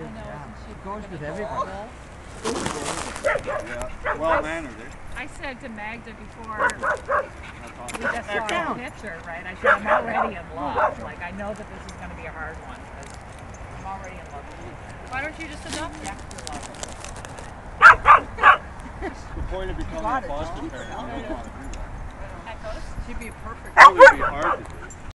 It goes with everybody. Yeah, well mannered. I said to Magda before we just saw the picture, right? I said I'm already in love. Like I know that this is going to be a hard one because I'm already in love with you. Why don't you just adopt him? It's the point of becoming a foster parent. You don't want to do that. That goes. She'd be a perfect. It would be hard to do.